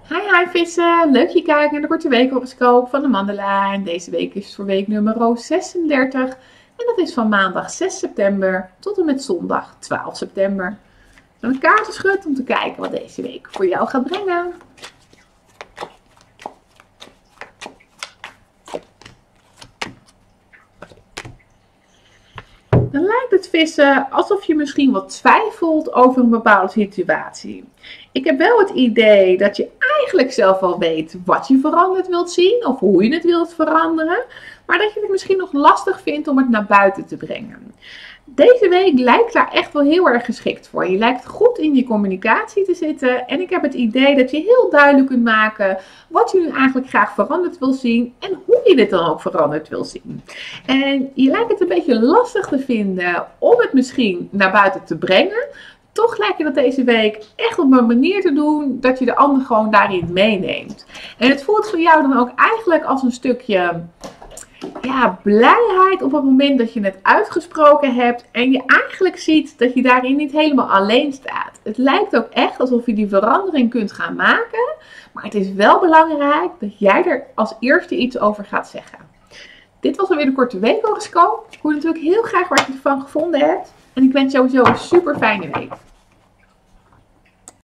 Hi vissen, leuk je kijkt naar de korte weekhoroscoop van de Mandala. En deze week is voor week nummer 36 en dat is van maandag 6 september tot en met zondag 12 september. Dan een kaartenschud om te kijken wat deze week voor jou gaat brengen. Dan lijkt het vissen alsof je misschien wat twijfelt over een bepaalde situatie. Ik heb wel het idee dat je eigenlijk zelf wel weet wat je veranderd wilt zien of hoe je het wilt veranderen, maar dat je het misschien nog lastig vindt om het naar buiten te brengen. Deze week lijkt daar echt wel heel erg geschikt voor. Je lijkt goed in je communicatie te zitten en ik heb het idee dat je heel duidelijk kunt maken wat je nu eigenlijk graag veranderd wil zien en hoe je dit dan ook veranderd wil zien. En je lijkt het een beetje lastig te vinden om het misschien naar buiten te brengen. Toch lijkt je dat deze week echt op een manier te doen dat je de ander gewoon daarin meeneemt. En het voelt voor jou dan ook eigenlijk als een stukje blijheid op het moment dat je het uitgesproken hebt en je eigenlijk ziet dat je daarin niet helemaal alleen staat. Het lijkt ook echt alsof je die verandering kunt gaan maken, maar het is wel belangrijk dat jij er als eerste iets over gaat zeggen. Dit was alweer de korte weekhoroscoop. Ik hoor natuurlijk heel graag wat je ervan gevonden hebt en ik wens sowieso een super fijne week.